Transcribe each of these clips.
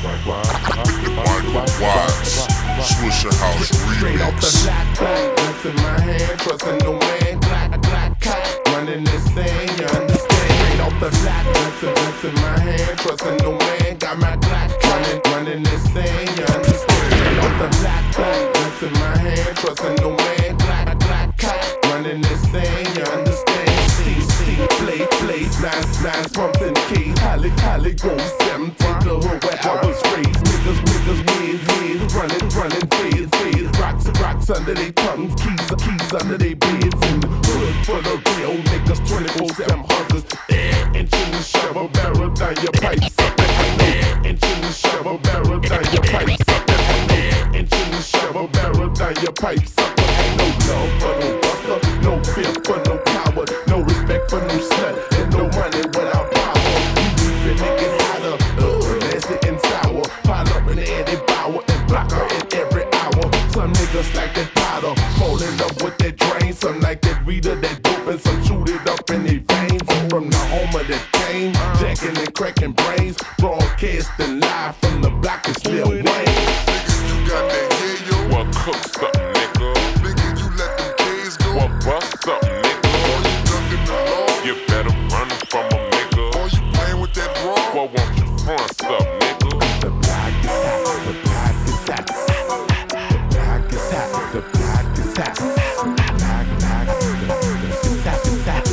Swisher House Straight off the remix. black guns in my hand, trusting no man. Black cat, running this thing, you understand? Straight off the black guns in my hand, trusting no man. Got my black running this thing, you understand? Straight off the black guns in my hand, trusting no man. Black cat, running this thing, you understand? Steve, play, nines, pumps and keys. Holly, go 7 to the hood where I was raised. Niggas, heads, running, feds, rocks under they tongues, keys under they beds. In the hood for the real niggas, 24/7 hustlers. And the shovel barrel down your pipes up. And the shovel barrel down your pipes up. And the shovel barrel down your pipes up. Ain't no love for no buster, no fear for no power, no respect for no slut, and no money without power. You leaving niggas hotter, nasty and sour. Pile up in the Eddie Bauer and block her in every hour. Some niggas like that powder, falling up with that drain. Some like that reader, that dope, and some shoot it up in their veins. I'm from the home of that game, jacking and cracking brains, broadcasting live from the block is Lil Wayne. Nigga, you got that yayo. What cooks up, nigga? Nigga, you let them K's go. What bust up, nigga? Or you ducking the law. You better run from a nigga. Or you playing with that raw. What won't you front up, nigga? The block is hot, the block is hot. The block is hot, the block is hot. Block, the block is hot.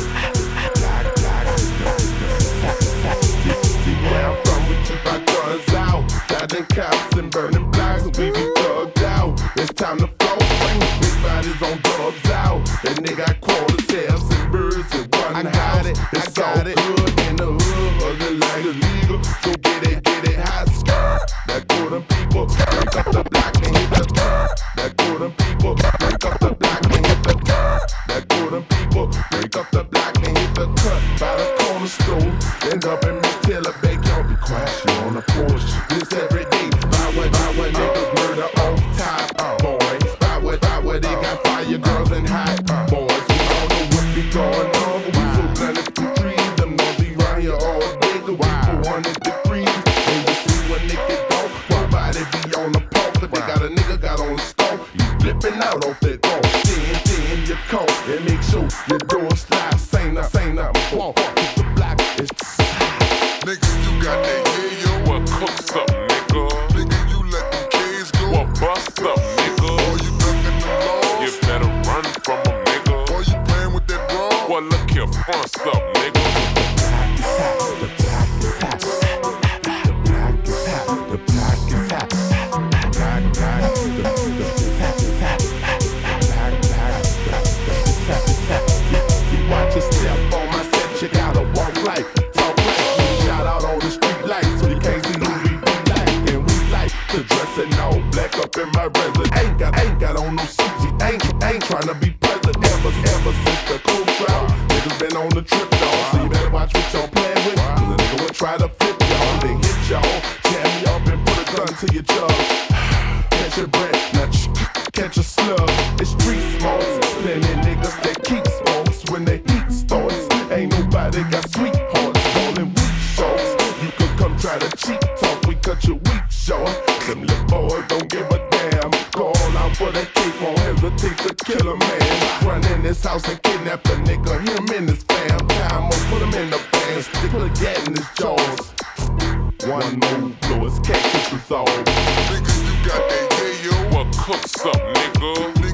See where I'm from, we keep our guns out. Dodging cops and burning blocks, we be thugged out. It's time to flow, bring big bodies on dubs out. And they got quarters, sales and birds and one house. It's all good in the hood, ugly like illegal. So get it hot, skirt. That good them people, break up the block and hit the dirt. That good them people, break up the block and hit the dirt. That good them people, break up the block and hit the cut. By the corner store, end up in Miss Taylor backyard. Be quiet, she on the porch. This every day, by what niggas murder on top, boys. By what they got fire girls and hot boys. We all know what be going on, but we so blended through trees. Them know be round here all day, cause we 400 degrees. And you see what nigga don't, nobody be on the pole, but they got a nigga got on the stove. You flipping out off that door, in your coat, and make sure your door slides. Say nothing, walk the block, it's Nigga, you got that yayo. What cooks up, nigga? Nigga, you let them K's go. What bust up, nigga? Or you ducking the law. You better run from a nigga. Or you playing with that raw. What look here, front up, nigga? the block is hot, the block is hot, the block is hot, the block is hot, the block is hot, watch your step on my set, you gotta walk right, talk right. Shout out on the street lights, so you can't see who we be like. And we like to dress in all black up in my resident. Ain't got on no suit, ain't tryna be president. Ever since the cool crowd, niggas been on the trip, dog. So you better watch what y'all playing with, cause a nigga will try to flip y'all, then hit y'all, jam me up and put a gun to your jaw. Catch your breath, now catch a slug. It's street smokes, plenty niggas that keep smokes when the heat starts. Ain't nobody got sweethearts, calling weak shorts. You could come try to cheat talk, we cut your weak short. Them little boys don't give a damn. Call out for that cake, won't hesitate to kill a man. Run in this house and kidnap a nigga, hit him in his fam. Time up, put him in the fans, they put a gat in his jaws. One move, blow his cactus is all. Nigga, you got that yayo. What cooks up, nigga? Nigga,